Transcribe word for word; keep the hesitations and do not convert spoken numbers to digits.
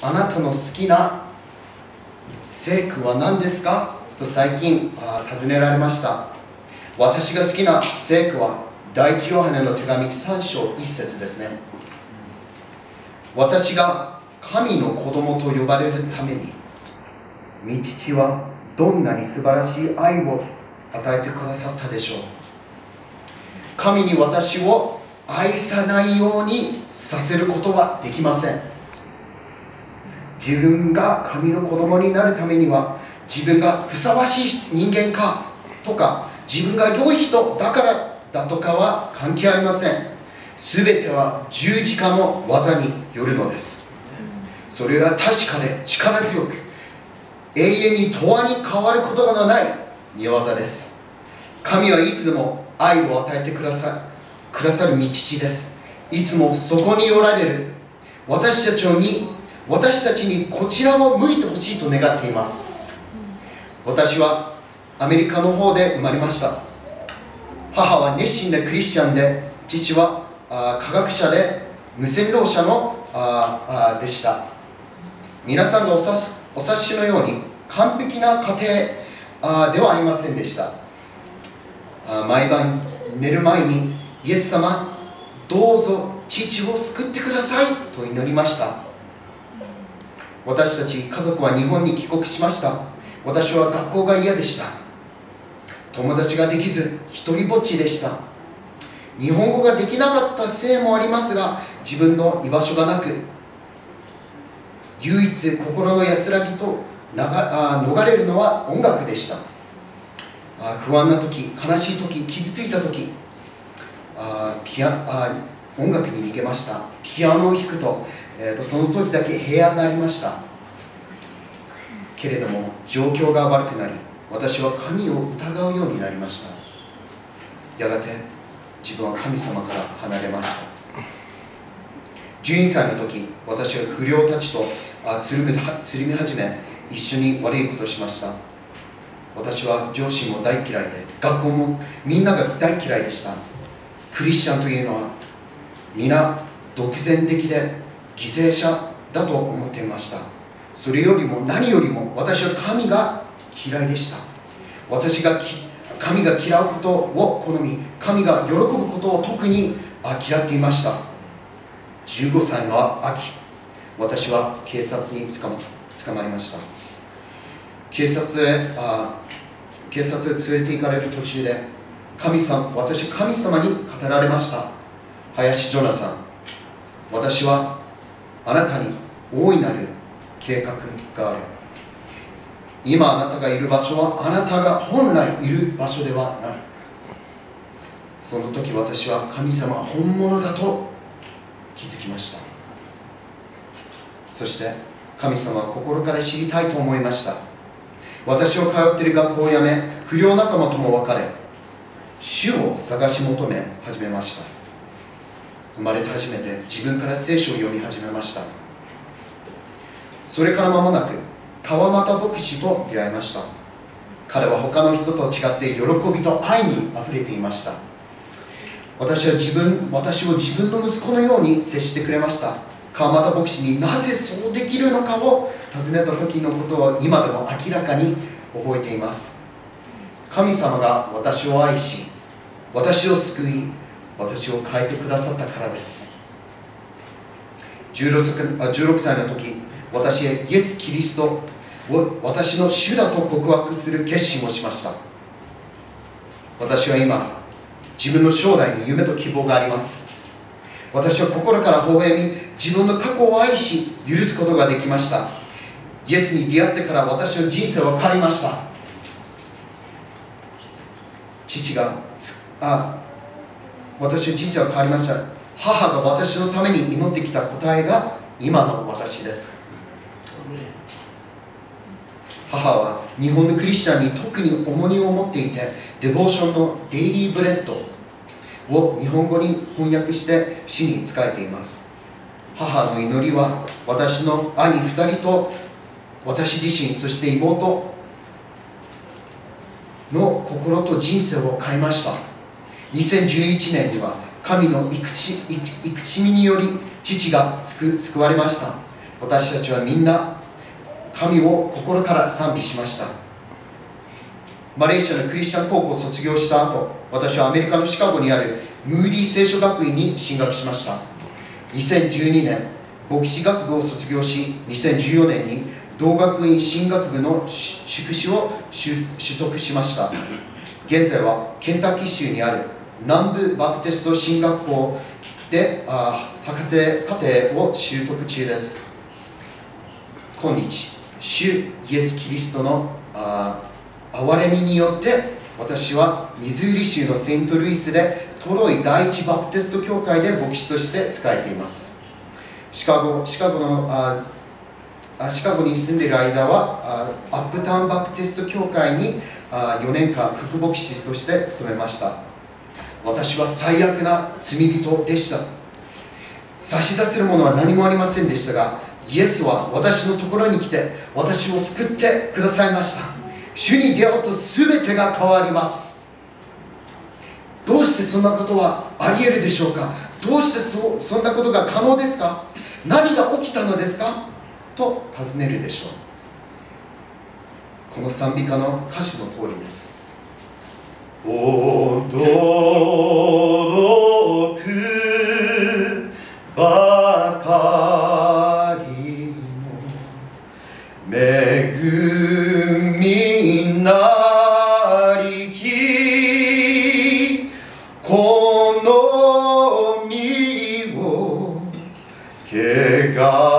あなたの好きな聖句は何ですかと最近あ尋ねられました。私が好きな聖句は第一ヨハネの手紙さん章いち節ですね。私が神の子供と呼ばれるために御父はどんなに素晴らしい愛を与えてくださったでしょう。神に私を愛さないようにさせることはできません。自分が神の子供になるためには自分がふさわしい人間かとか自分が良い人だからだとかは関係ありません。すべては十字架の技によるのです。それは確かで力強く永遠に永遠に変わることのない御業です。神はいつでも愛を与えてくださくださる御父です。いつもそこにおられる私たちに私たちにこちらを向いてほしいと願っています。私はアメリカの方で生まれました。母は熱心なクリスチャンで、父はあ科学者で無線労者のああでした。皆さんがお察しお察しのように完璧な家庭あではありませんでした。あ毎晩寝る前にイエス様どうぞ父を救ってくださいと祈りました。私たち家族は日本に帰国しました。私は学校が嫌でした。友達ができず一人ぼっちでした。日本語ができなかったせいもありますが、自分の居場所がなく唯一心の安らぎとながあ逃れるのは音楽でした。あ不安な時、悲しい時、傷ついた時、あピアあ音楽に逃げました。ピアノを弾くと、えー、とその時だけ平安がありました。けれども状況が悪くなり、私は神を疑うようになりました。やがて自分は神様から離れました。じゅうにさいの時、私は不良たちとあつるみつるみ始め、一緒に悪いことをしました。私は両親も大嫌いで、学校もみんなが大嫌いでした。クリスチャンというのは皆独善的で犠牲者だと思っていました。それよりも何よりも私は神が嫌いでした。私が神が嫌うことを好み、神が喜ぶことを特に嫌っていました。じゅうごさいの秋、私は警察に捕ま、捕まりました。警察へあ警察へ連れて行かれる途中で神様私は神様に語られました。林ジョナさん、私はあなたに大いなる計画がある。今あなたがいる場所はあなたが本来いる場所ではない。その時私は神様は本物だと気づきました。そして神様は心から知りたいと思いました。私を通っている学校を辞め、不良仲間とも別れ、主を探し求め始めました。生まれて初めて自分から聖書を読み始めました。それから間もなく川俣牧師と出会いました。彼は他の人と違って喜びと愛にあふれていました。私は自分私を自分の息子のように接してくれました。川俣牧師になぜそうできるのかを尋ねた時のことを今でも明らかに覚えています。神様が私を愛し、私を救い、私を変えてくださったからです。じゅうろくさいの時、私はイエス・キリストを私の主だと告白する決心をしました。私は今、自分の将来に夢と希望があります。私は心から微笑み、自分の過去を愛し、許すことができました。イエスに出会ってから私の人生は変わりました。父が、あ、私の人生は変わりました。母が私のために祈ってきた答えが今の私です。母は日本のクリスチャンに特に重荷を持っていて、デボーションのデイリーブレッドを日本語に翻訳して主に仕えています。母の祈りは私の兄ふたりと私自身、そして妹の心と人生を変えました。にせんじゅういちねんには神の慈しみにより父が救われました。 私たちはみんな神を心から賛美しました。マレーシアのクリスチャン高校を卒業した後、私はアメリカのシカゴにあるムーディ聖書学院に進学しました。にせんじゅうにねん、牧師学部を卒業し、にせんじゅうよねんに同学院神学部の修士を取得しました。現在はケンタッキー州にある南部バプテスト神学校であ博士課程を習得中です。今日、主イエス・キリストのあ憐れみによって私はミズーリ州のセイントルイスでトロイ第一バプテスト教会で牧師として仕えています。シカゴ、シカゴのあシカゴに住んでいる間はアップタウンバプテスト教会によねんかん副牧師として務めました。私は最悪な罪人でした。差し出せるものは何もありませんでしたが、イエスは私のところに来て私を救ってくださいました。主に出会うと全てが変わります。どうしてそんなことはあり得るでしょうか。どうして そ, そんなことが可能ですか。何が起きたのですかと尋ねるでしょう。この賛美歌の歌詞の通りです。驚くばかりの恵みなりきこの身を汚